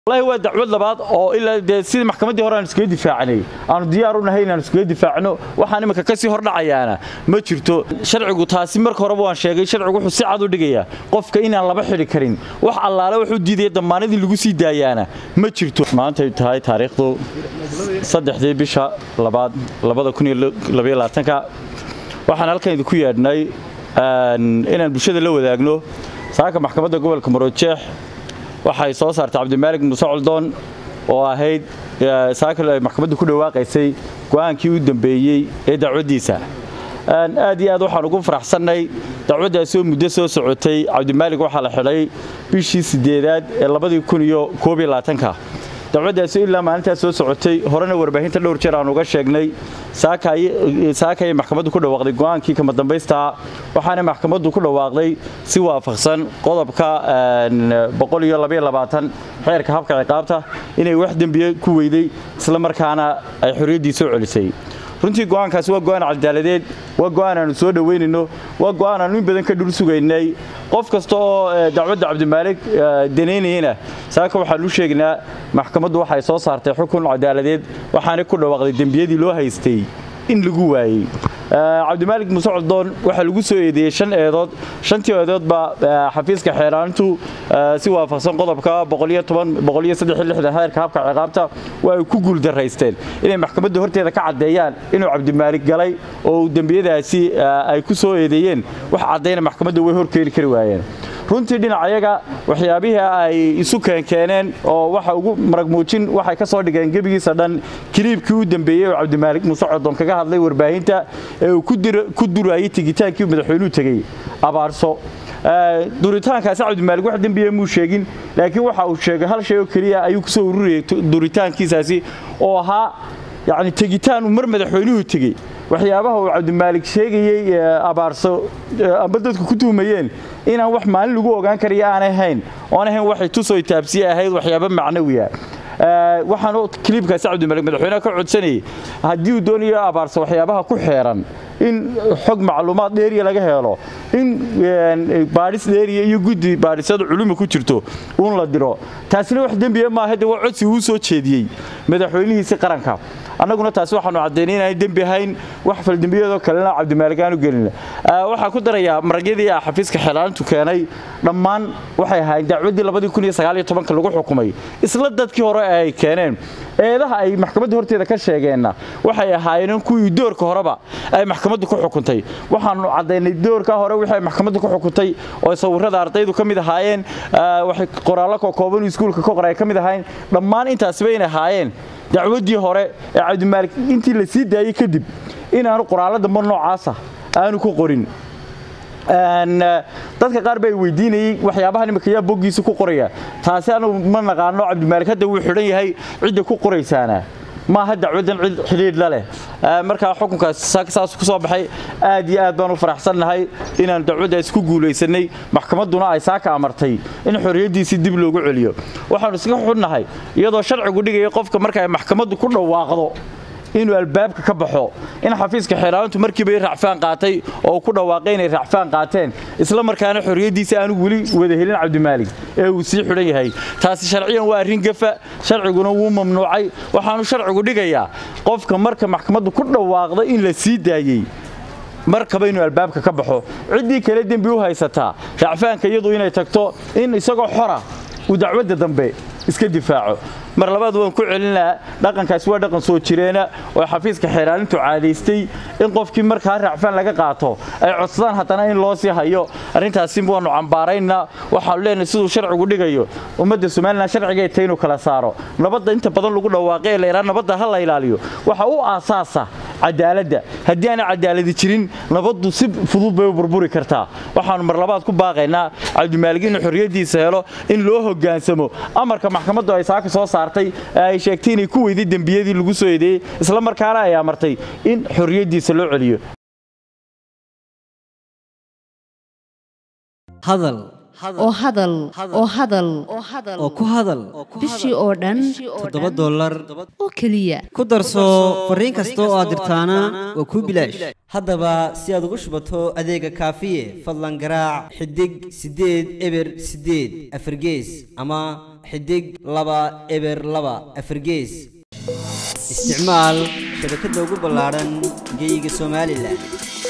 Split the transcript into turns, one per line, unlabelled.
والله هو دعوة لبعض أو إلا سيد محكمة دي هران سكيد دفاعني أنا ديارنا هينا سكيد دفاعنا وحنا مكاسي هرنا عيانا ما شرتو شرع قطاسي مرك هربوان شيء شرع قطه سعادو دقيقة قف كإن الله بحر كريم وح الله لو حد دي ضمانة دي لجوسي دايانا ما شرتو ما أنت هاي تاريخه صدق دي بيشا لبعض كوني لبيه لاتنكا وحنا لكن دكويا ناي إن البشرة اللي وداقنو ساعة محكمة قبل كمروتشح waxay soo saartay Cabdimaalig Muuse Coldoon oo ahayd saakal maxkamadda ku dhawaaqaysay go'aankii u dambeeyay ee dacwadiisa aad iyo aad waxaan ugu faraxsanay dacwadaasi oo muddo soo socotay Cabdimaalig waxa la xilay bishii 8aad ee 2021 dacwadaasi ilaa maalinta soo socotay horena warbaahinta dhowr jeer aan uga sheegnay saakay maxkamaddu ku dhawaaqday go'aankii kama dambaysta waxaana maxkamaddu ku dhawaaqday si waafaqsan qodobka 122 xeerka habka ciqaabta inay wax dambiye ku weyday isla markaana ay xorriyadiisa soo celisay runtii go'aankaasi waa go'aan cadaaladeed waa go'aan aan soo dhaweynayno waa go'aan aan in badan ka dhul sugaynay qof kasta oo dacwadda Cabdimaalig daneynayna saaka waxaan u sheegnaa maxkamaddu waxay soo saartay xukun cadaaladeed waxaana ku dhawaaqday dambiyadii loo haystay in lagu waayay Cabdimaalig Muuse Coldoon waxa lagu soo eedeeyay 5 eedood 5 eedood ba xafiiska xeeraantu si waafaqsan qodobka 113 heerka habka ciqaabta way ku guul daraysteen inay maxkamadda horteeda ka cadeeyaan inuu Cabdimaalig galay oo dambiyadaasi ay ku soo eedeeyeen wax cadeeyna maxkamadda way horkeeni kari waayeen runtii dhinacayaga waxyaabaha ay isu keeneen oo waxa ugu marag muujin waxay ka soo dhigeen gabigiisa dhan kiliibkii u dambeeyay oo Cabdimaalig Muuse Coldoon kaga hadlay warbaahinta ee ku durayay tigitaankii madaxweynuhu tagay abaarso duritaankaasi Cabdimaalig wax dambiye muu sheegin laakiin waxa uu sheegay hal shay oo kaliya ayuu ku soo ururiyay duritaankiisaasi oo ahaa يعني تجيتان ومر مدحوينه تجي وحيابها وعبدمالك شيء أبارسو أبدت كتوميين إن واحد مال لجوا كان كريا أنا هين وأنا هين واحد توصل تابسية هاي وحيابها معنوية وحنا كليب كسعد الملك مدحوينه كعد سنة هديو دنيا أبارسو وحيابها كحيران إن حق معلومات ديرية لقاها له إن باريس ديرية يجود باريس هذا علوم كتيرته ونلا درا تأثير واحد بيما هذا وعدسي هو صوت شديد مدحوينه يسقرن كاب أنا قلنا تاسوح إنه عدينين هاي دم بهين وحفل دم بيده كلنا عبدمالك كانوا قلنا وحكودر يا مرجدي يا حفيز كحلان تكاني لمان وحي هاي دعودي لبدي يكون يسقالي طبعا كلجو حكومي إسلدت كهراء أي كانين ده أي محكمة دورتي ذا كشيء جينا وحي هاي نكو يدور كهرباء أي محكمة دكو حكومتي وحن عدين الدور كهراء وحي محكمة دكو حكومتي ويصور هذا أرتيد وكم إذا هاين وحي قرالك وكوبن يسكول كقرأ كم إذا هاين لمان أنت أسبين هاين دعودي هراء Cabdimaalig intii la sii daayay kadib in aanu qoraalada mar noocaas ah aanu ku qorin dadka qaar bay weydiinayay waxyaabaha nimka yaa bogiisa ku qoraya taasi aanu ma naqaano Cabdimaalig hadda uu xiran yahay cid ku qoraysaana ما هذا عودن حليل له مركا حكمك ساس كسو baxay aad iyo aad baan u faraxsanahay inaan dacwada isku guuleysanay maxkamaduna ay saaka amartay in xorriyadiisa dib loogu celiyo waxaan isla xunnahay iyadoo sharcigu dhigay qofka marka ay maxkamadu ku dhawaaqdo inuu albaabka ka baxo in xafiiska xeeraantu markii bay racfaan qaatay oo ku dhawaaqay inay racfaan qaateen isla markaana xorriyadiisa aanu wali wada helin Cabdimaalig ee uu sii xiran yahay taasi sharciyan waa arrin gafa sharciguna wuu mamnuucay waxaanu sharcigu dhigayaa qofka marka maxkamaddu ku dhawaaqdo in la sii daayay markaba inuu albaabka ka baxo cidii kale dambi u haysataa racfaanka iyadu inay tagto in isagoo xora u dacwada dambe iska difaaco mar labaad waan ku celinaa dhaqankaas waa dhaqan soo jireena oo xafiiska xeeraalintu caadaystay in qofkii markaa racfaan laga qaato ay codsadaan hadana in loo sii hayo arintaasi waanu cambaarayna waxa leenahay sidoo sharcigu dhigayo ummadda Soomaaliland sharciga ay tahay kala saaro nabadda inta badan lagu dhawaaqay leeyahay nabadda hal la ilaaliyo waxa uu aasaasa cadaaladda haddii aan cadaalad jirin nabaddu si fudud bay u burburi kartaa waxaan mar labaad ku baaqaynaa Cabdimaalig in xorriyadiisa helo in loo hoggaansamo amarka maxkamaddu ay saaka soo saartay ay sheegtay inay ku weyday dambiyadii lagu soo eedeeyay isla markaana ay amartay in xorriyadiisa loo celiyo
hadal oo hadal
oo ku hadal
bishii oo dhan
$7
oo keliya
ku darso fariin kasta oo aad dirtaana waa ku bilaash haddaba si aad ugu shubato adeega kaafiye fadlan garaac xidig 8 eber 8 afargees ama xidig 2 eber 2 afargees isticmaal shabakadda ugu ballaaran geyga Soomaaliland